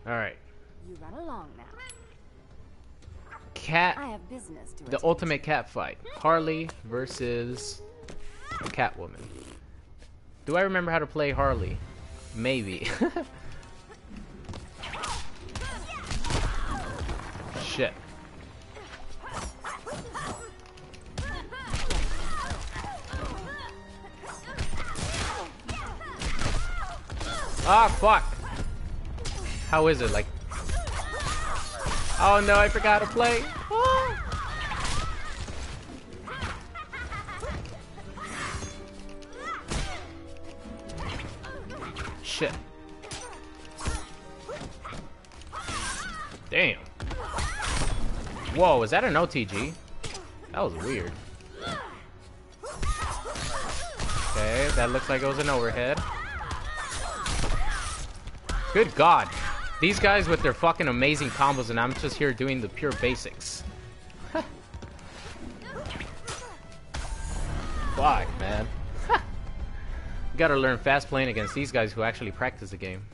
All right. You run along now. Cat. I have business to The attend ultimate cat fight. Harley versus Catwoman. Do I remember how to play Harley? Maybe. Shit. Ah, fuck. How is it? Like... Oh no, I forgot to play. Ah. Shit. Damn. Whoa, is that an OTG? That was weird. Okay, that looks like it was an overhead. Good God. These guys with their fucking amazing combos, and I'm just here doing the pure basics. Fuck, man. You gotta learn fast playing against these guys who actually practice the game.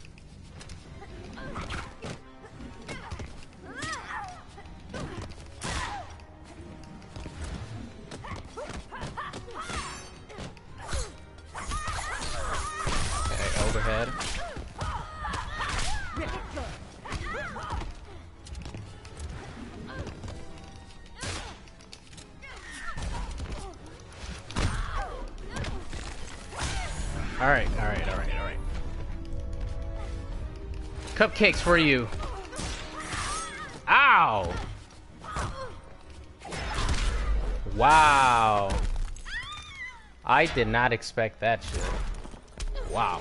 Okay, overhead. Alright. Cupcakes for you. Ow! Wow. I did not expect that shit. Wow.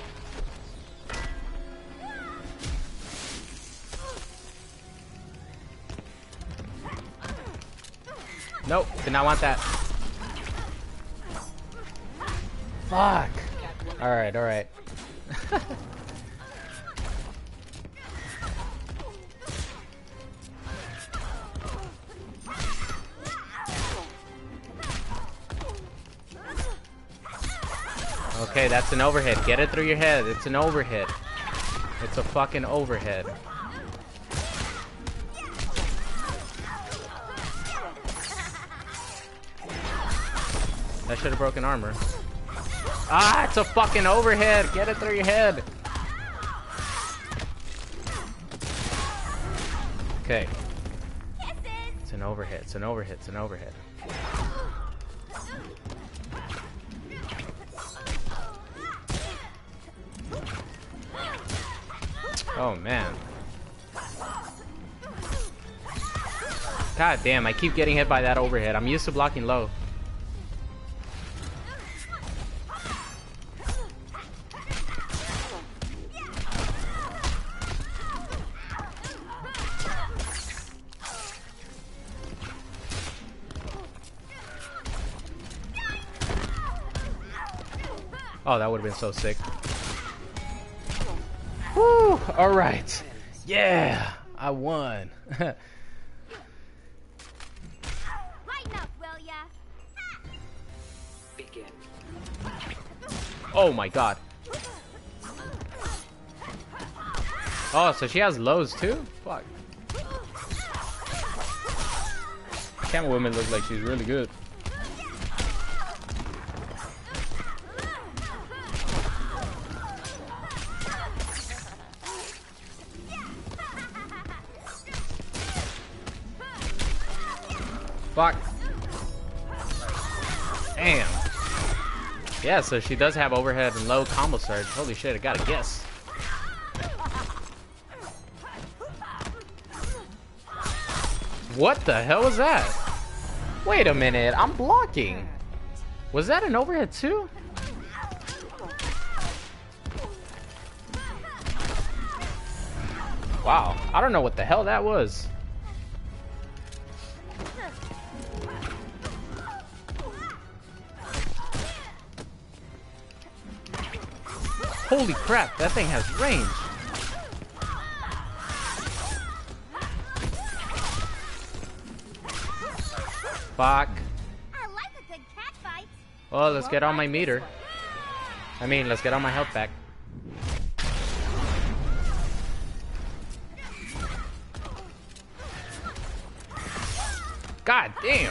Nope, did not want that. Fuck. Alright. Okay, that's an overhead. Get it through your head. It's an overhead. It's a fucking overhead. That should have broken armor. Ah, it's a fucking overhead. Get it through your head. Okay. It's an overhead. It's an overhead. It's an overhead. Oh, man. God damn, I keep getting hit by that overhead. I'm used to blocking low. Oh, that would have been so sick. Woo! Alright. Yeah! I won. Lighten up, will ya? Begin. Oh my god. Oh, so she has lows too? Fuck. Catwoman looks like she's really good. Fuck. Damn. Yeah, so she does have overhead and low combo surge. Holy shit, I gotta guess. What the hell was that? Wait a minute, I'm blocking. Was that an overhead too? Wow, I don't know what the hell that was. Holy crap, that thing has range. Fuck. I like a good cat fight. Well, let's get on my meter. I mean, let's get on my health back. God damn.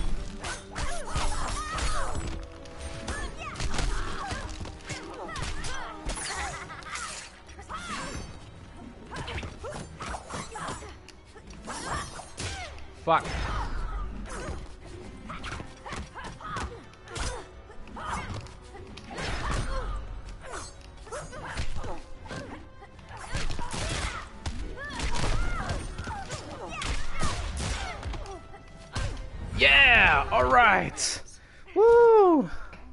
Fuck. Yeah, all right. Woo.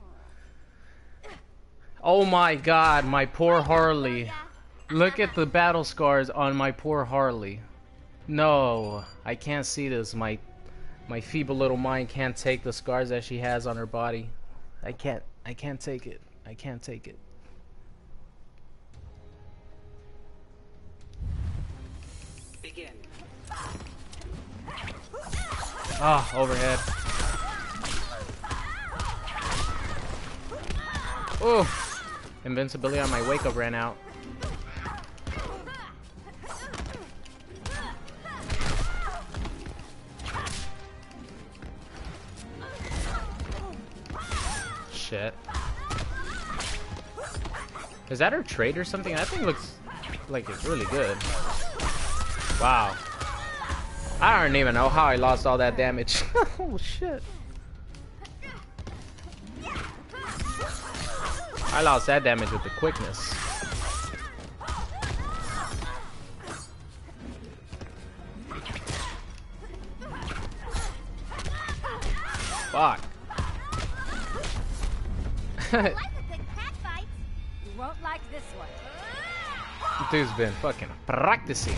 Oh my god, my poor Harley. Look at the battle scars on my poor Harley. No, I can't see this. My feeble little mind can't take the scars that she has on her body. I can't take it. I can't take it. Begin. Ah, overhead. Oh, invincibility on my wake up ran out. Shit. Is that her trait or something? That thing looks like it's really good. Wow. I don't even know how I lost all that damage. Oh shit. I lost that damage with the quickness. Fuck. I like a good cat fight. You won't like this one. Dude's been fucking practicing.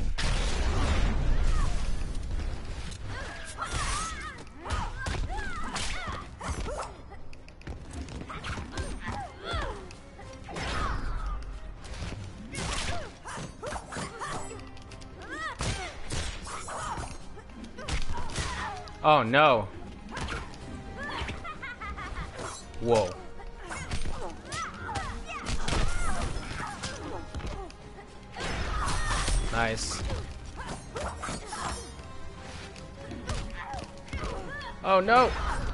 Oh no. Whoa. Nice. Oh no.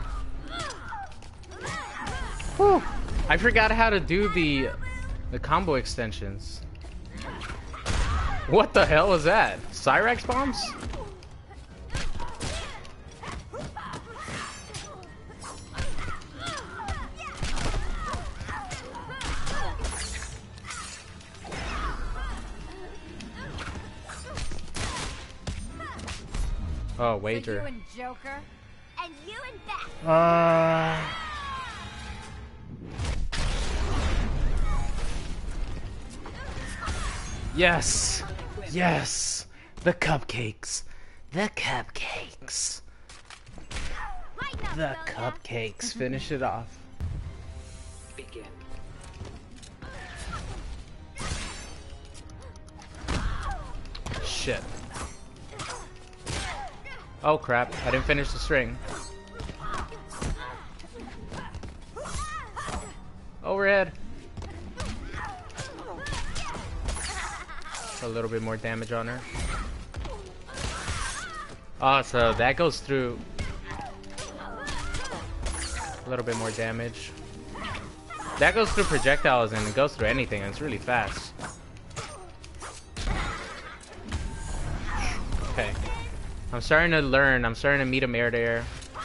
Whew. I forgot how to do the combo extensions. What the hell was that? Cyrax bombs? Oh, wager. So you and Joker? And you and Beth. Yes. Yes. The cupcakes. The cupcakes. Lighten up, The will ya? cupcakes. Finish it off. Begin. Shit. Oh crap, I didn't finish the string. Overhead. A little bit more damage on her. Oh, so that goes through a little bit more damage. That goes through projectiles and it goes through anything, and it's really fast. Okay. I'm starting to learn. I'm starting to meet him air to air.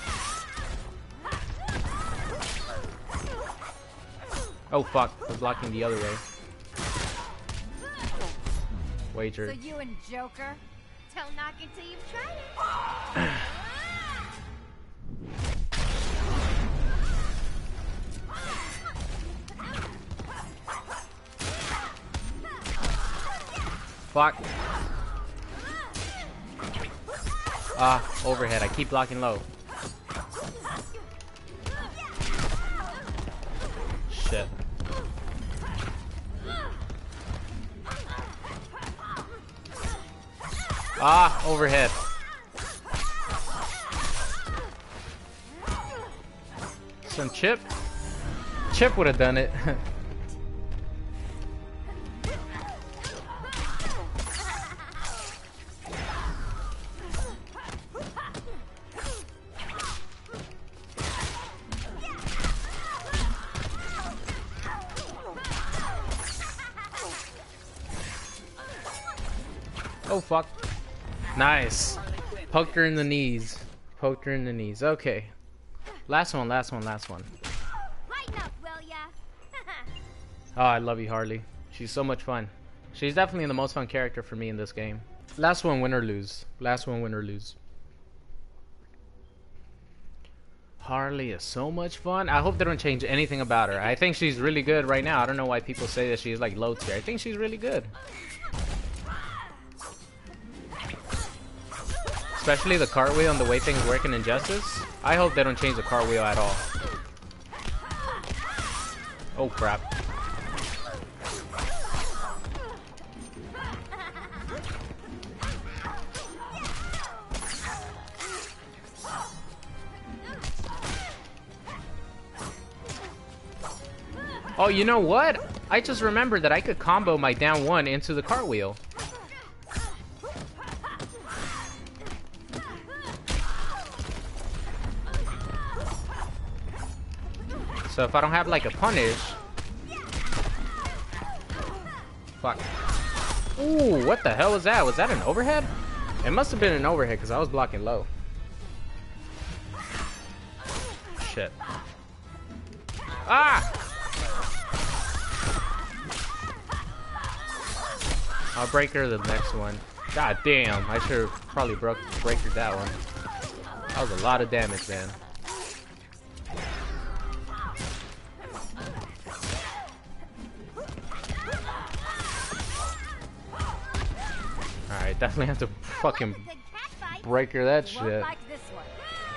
Oh fuck, we're blocking the other way. Wager. So you and Joker? Don't knock it till you've tried it. Fuck. Ah, overhead. I keep blocking low. Shit. Ah, overhead. Some chip? Chip would have done it. Oh fuck. Nice. Poked her in the knees. Poked her in the knees. Okay. Last one, last one, last one. Lighten up, will ya? Oh, I love you, Harley. She's so much fun. She's definitely the most fun character for me in this game. Last one, win or lose. Last one, win or lose. Harley is so much fun. I hope they don't change anything about her. I think she's really good right now. I don't know why people say that she's like low tier. I think she's really good. Especially the cartwheel and the way things work in Injustice. I hope they don't change the cartwheel at all. Oh crap. Oh, you know what? I just remembered that I could combo my down one into the cartwheel. So if I don't have like a punish... Fuck. Ooh, what the hell was that? Was that an overhead? It must have been an overhead because I was blocking low. Shit. Ah! I'll break her the next one. God damn, I should have probably break her that one. That was a lot of damage, man. Alright, definitely have to fucking break her that You won't shit. like this one.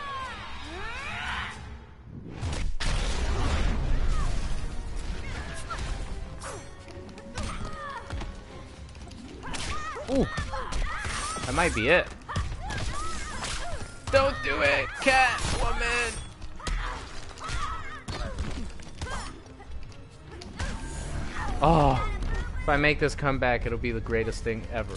Ooh, that might be it. Don't do it, Catwoman. Oh, if I make this comeback, it'll be the greatest thing ever.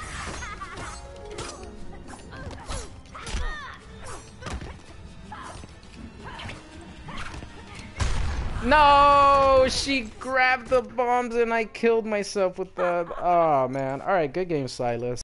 No, she grabbed the bombs and I killed myself with that. Oh man. All right, good game, Silas.